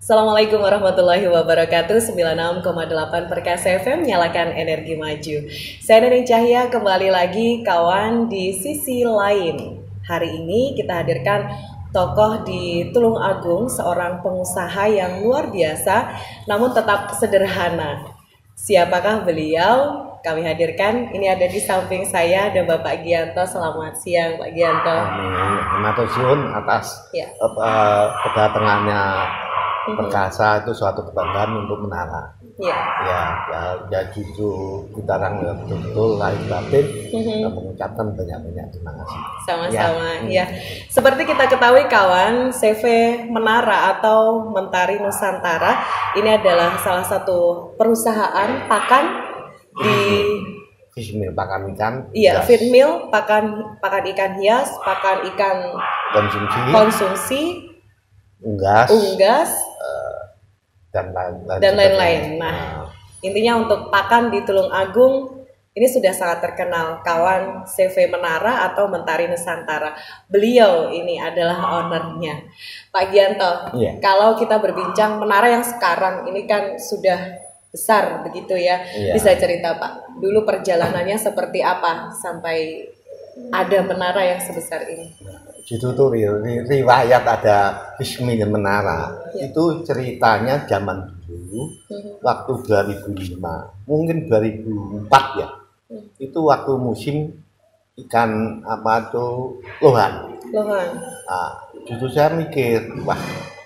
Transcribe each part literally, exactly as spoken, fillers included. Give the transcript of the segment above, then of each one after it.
Assalamualaikum warahmatullahi wabarakatuh. sembilan puluh enam koma delapan Perkasa F M, nyalakan energi maju. Saya Nening Cahya, kembali lagi kawan di sisi lain. Hari ini kita hadirkan tokoh di Tulung Agung, seorang pengusaha yang luar biasa namun tetap sederhana. Siapakah beliau? Kami hadirkan, ini ada di samping saya ada Bapak Gianto. Selamat siang Pak Gianto. Terima kasih atas ya. uh, kedatangannya Perkasa. Itu suatu kebanggaan untuk Menara. Ya, ya, ya, ya justru kita orang betul-betul lahir batin mm-hmm. mengucapkan banyak-banyak terima kasih. Sama-sama, ya. ya. Seperti kita ketahui kawan, C V Menara atau Mentari Nusantara ini adalah salah satu perusahaan pakan di fish meal, pakan ikan. Iya, feed mill, pakan pakan ikan hias, pakan ikan konsumsi, konsumsi, unggas, unggas, uh, dan lain-lain. Dan lain-lain. Nah, nah, intinya untuk pakan di Tulung Agung ini sudah sangat terkenal kawan, C V Menara atau Mentari Nusantara. Beliau ini adalah ownernya, Pak Gianto. Yeah. Kalau kita berbincang Menara yang sekarang ini kan sudah besar begitu ya, yeah. Bisa cerita Pak, dulu perjalanannya seperti apa sampai ada Menara yang sebesar ini? Itu tuh riwayat ada Bismillah Menara. Ya. Itu ceritanya zaman dulu, hmm. waktu dua ribu lima, mungkin dua ribu empat ya. Hmm. Itu waktu musim ikan apa tuh lohan. Lohan. Nah, justru saya mikir, wah,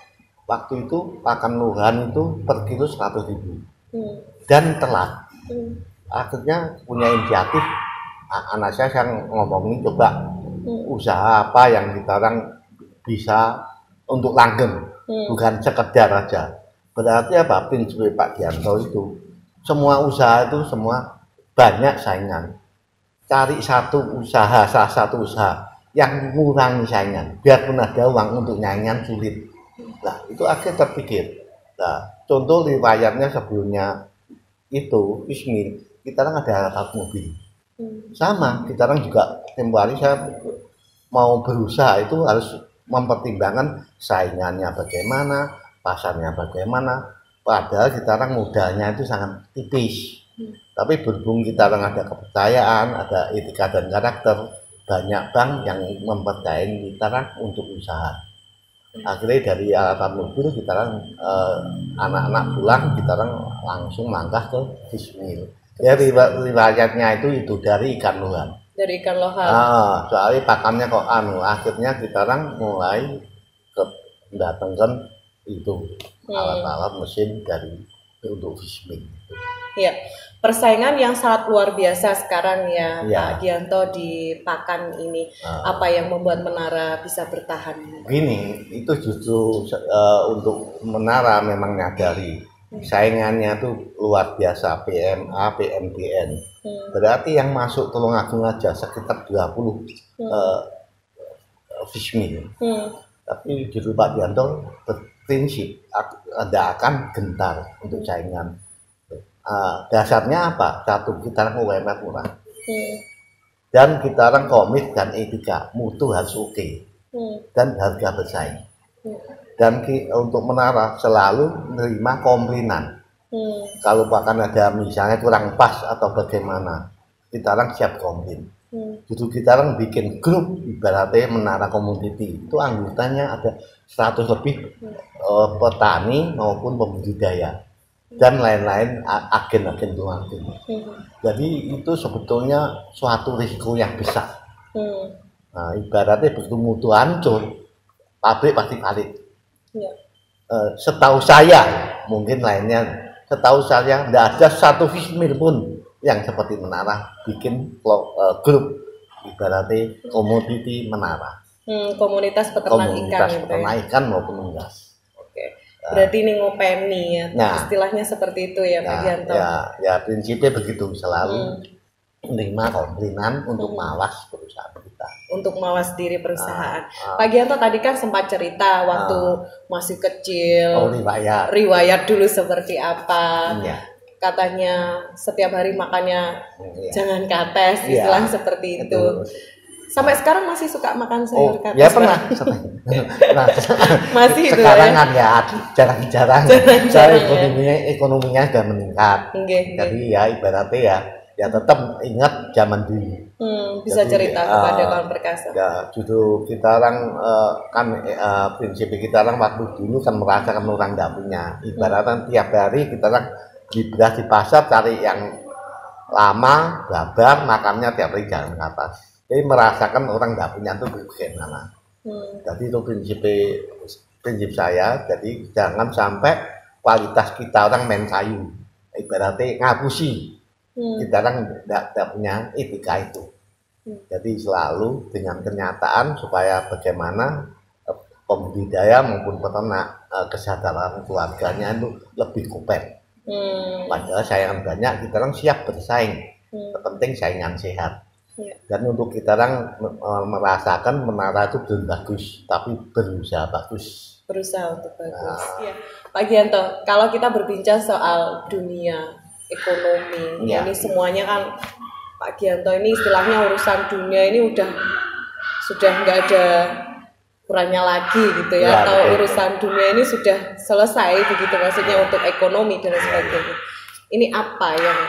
waktu itu pakan lohan itu per kilo seratus ribu. Hmm. Dan telat. Hmm. Akhirnya punya inisiatif, anak saya yang ngomongin coba hmm. usaha apa yang kita orang bisa untuk langgeng, hmm. bukan sekedar aja. Berarti apa prinsip Pak Gianto itu, semua usaha itu semua banyak saingan. Cari satu usaha, salah satu usaha yang mengurangi saingan, biarpun ada uang untuk nyaingan sulit. Nah itu akhirnya terpikir. Nah, contoh riwayatnya sebelumnya itu Ismil, kita kan ada alat mobil. Hmm. Sama, kita kan juga tempoh hari saya mau berusaha itu harus mempertimbangkan saingannya bagaimana, pasarnya bagaimana. Padahal kita orang modalnya itu sangat tipis. Hmm. Tapi berhubung kita orang ada kepercayaan, ada etika dan karakter, banyak bank yang mempercayai kita orang untuk usaha. Akhirnya dari alat mobil kita kan eh, anak-anak pulang, kita kan langsung langkah ke Bismil. Ya riwayatnya itu itu dari ikan lohan. Dari ikan lohan. Ah, soalnya pakannya kok anu, akhirnya kita kan mulai ke mendatangkan itu hmm. alat-alat mesin dari untuk Bismil. Iya, persaingan yang sangat luar biasa sekarang ya, ya. Pak Gianto di pakan ini. Ah. Apa yang membuat Menara bisa bertahan? Gini, itu justru uh, untuk Menara memang nyadari hmm. saingannya tuh luar biasa, P M A, P M B N. Hmm. Berarti yang masuk Tulung Agung aja sekitar dua puluh hmm. uh, fish meal. Hmm. Tapi justru Pak Gianto berprinsip ada akan gentar untuk saingan. Uh, dasarnya apa? Satu, kita U M R murah. Hmm. Dan kita orang komit dan etika, mutu harus oke. Okay. Hmm. Dan harga bersaing. Hmm. Dan ki, untuk Menara selalu menerima komplainan. Hmm. Kalau bahkan ada misalnya kurang pas atau bagaimana, kita orang siap komplain. Hmm. Justru kita orang bikin grup ibaratnya Menara Community. Itu anggotanya ada seratus lebih hmm. uh, petani maupun pembudidaya. Dan lain-lain agen-agen luar negeri. Hmm. Jadi itu sebetulnya suatu risiko yang besar. Hmm. Nah, ibaratnya begitu mutu hancur, pabrik pasti balik. Ya. Uh, setahu saya, mungkin lainnya, setahu saya tidak ada satu fish mill pun yang seperti Menara bikin uh, grup ibaratnya komoditi Menara. Hmm, komunitas peternak komunitas ikan. peternak gitu ya? Ikan maupun unggas. Berarti ini ngopeni ya, nah, istilahnya seperti itu ya, Pak nah, Gianto. Ya, ya prinsipnya begitu, selalu hmm. menerima komplainan untuk hmm. mawas perusahaan kita. Untuk mawas diri perusahaan. Nah, Pak Gianto tadi kan sempat cerita waktu nah, masih kecil. Oh, riwayat. Riwayat dulu seperti apa? Ya. Katanya setiap hari makannya ya. Jangan kates, ya. istilah seperti itu. Betul. Sampai sekarang masih suka makan sayur Oh, katas? ya pernah. Nah, masih itu sekarang ya? kan ya jarang-jarang. Jarang-jarang Saya ya. ekonominya, ekonominya sudah meningkat. Okay, Jadi ya ibaratnya ya, ya tetap ingat zaman dulu. Hmm, bisa Jadi, cerita kepada uh, kawan perkasa. Ya, justru kita orang uh, kan uh, prinsip kita orang waktu dulu kan merasakan orang nggak punya. Ibaratnya hmm. tiap hari kita orang gibras di pasar cari yang lama, gabar, makannya tiap hari jalan ke atas. Jadi merasakan orang nggak punya itu bagaimana. Hmm. Jadi itu prinsip prinsip saya. Jadi jangan sampai kualitas kita orang main kayu. Ibaratnya ngapusi. Hmm. Kita orang tidak punya etika itu. Hmm. Jadi selalu dengan kenyataan supaya bagaimana pembudidaya maupun peternak kesadaran keluarganya itu lebih kuat. Hmm. Padahal saingan banyak, kita orang siap bersaing. Hmm. Penting saingan sehat. Ya. Dan untuk kita orang merasakan menara itu belum bagus, tapi berusaha bagus. Berusaha untuk bagus. Nah. Ya. Pak Gianto, kalau kita berbincang soal dunia ekonomi, ya. Ini semuanya kan Pak Gianto ini istilahnya urusan dunia ini udah sudah nggak ada kurangnya lagi gitu ya, ya atau betul. Urusan dunia ini sudah selesai begitu maksudnya untuk ekonomi dan sebagainya. Ini apa yang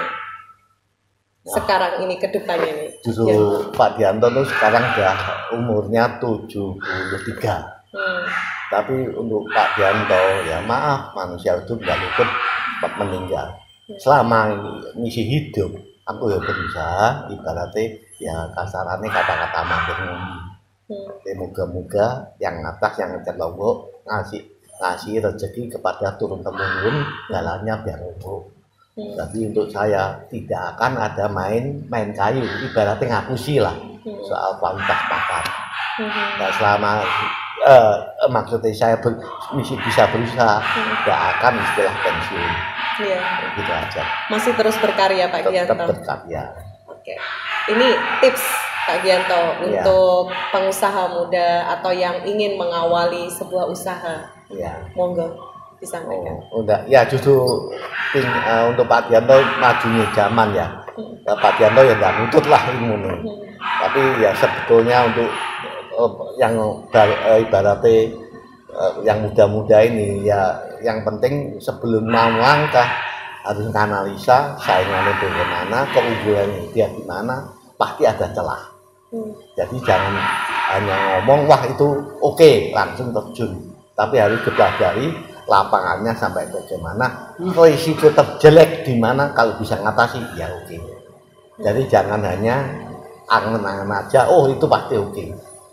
nah, sekarang ini kedepannya nih? Justru ya. Pak Gianto tuh sekarang udah umurnya tujuh puluh tiga. Hmm. Tapi untuk Pak Gianto ya maaf manusia itu nggak luput meninggal. Hmm. Selama misi hidup aku ya berusaha ibaratnya ya kasarannya kata-kata mampir ngomong. Hmm. Moga-moga yang atas yang ngejar lombok ngasih ngasih rezeki kepada turun temurun jalannya biar lombok. Hmm. Jadi untuk saya tidak akan ada main main kayu, ibaratnya ngapusi lah hmm. soal kualitas pakan. Hmm. Nah, selama uh, maksudnya saya ber, misi bisa berusaha, tidak hmm. akan istilah pensiun. Iya. Gitu aja. Masih terus berkarya Pak Gianto. Tetap berkarya. Oke. Ini tips Pak Gianto ya. Untuk pengusaha muda atau yang ingin mengawali sebuah usaha. Iya. Monggo disampaikan. Oh, udah ya justru ting, uh, untuk Pak Gianto majunya zaman ya. Hmm. Pak Gianto ya nggak nutut lah ilmu nih. Hmm. Tapi ya sebetulnya untuk uh, yang uh, ibaratnya uh, yang muda-muda ini ya yang penting sebelum mau langkah harus menganalisa saingannya bagaimana, keunggulan dia di mana, pasti ada celah. Hmm. Jadi jangan hanya ngomong wah itu oke okay, langsung terjun, tapi harus dipelajari lapangannya sampai bagaimana, risiko terjelek di mana kalau bisa ngatasi ya oke. Okay. Jadi jangan hanya angen-angen aja, oh itu pasti oke. Okay.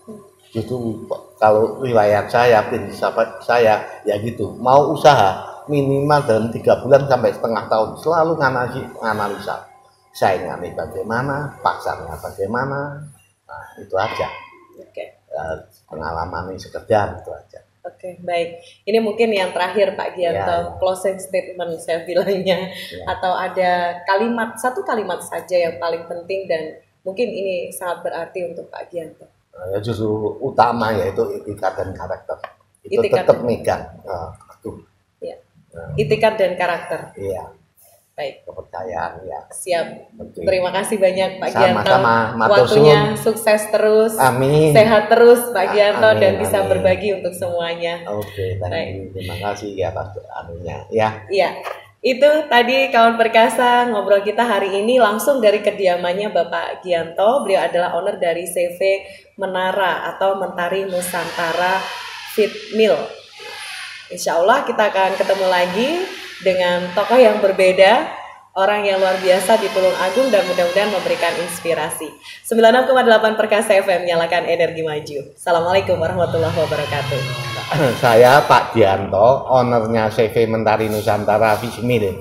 Itu kalau riwayat saya, prinsip saya ya gitu. Mau usaha minimal dalam tiga bulan sampai setengah tahun selalu nganalisa saingannya bagaimana, pasarnya bagaimana, nah itu aja. Oke. Okay. Pengalaman ini sekedar itu aja. Oke, okay, baik. Ini mungkin yang terakhir Pak Gianto, ya. Closing statement saya bilangnya, ya. Atau ada kalimat, satu kalimat saja yang paling penting dan mungkin ini sangat berarti untuk Pak Gianto. Ya justru utama yaitu etikat dan karakter. Itu itikat tetap megang. Nah, ya. Nah. Etikat dan karakter. Iya. Baik. Kepercayaan ya. Siap. Oke. Terima kasih banyak Pak Sama, Gianto. Sama. Waktunya sukses terus. Amin. Sehat terus Pak Gianto amin, dan bisa amin. berbagi untuk semuanya. Oke, baik. Terima kasih ya atas anunya. Ya. Iya. Itu tadi kawan perkasa ngobrol kita hari ini langsung dari kediamannya Bapak Gianto. Beliau adalah owner dari C V Menara atau Mentari Nusantara Feed Mill. Insya Allah kita akan ketemu lagi dengan tokoh yang berbeda, orang yang luar biasa di Tulung Agung dan mudah-mudahan memberikan inspirasi. sembilan puluh enam koma delapan Perkasa F M, nyalakan energi maju. Assalamualaikum warahmatullahi wabarakatuh. Saya Pak Gianto, ownernya C V Mentari Nusantara Feed Mill.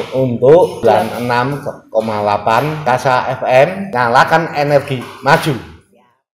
Untuk sembilan puluh enam koma delapan Perkasa F M, nyalakan energi maju.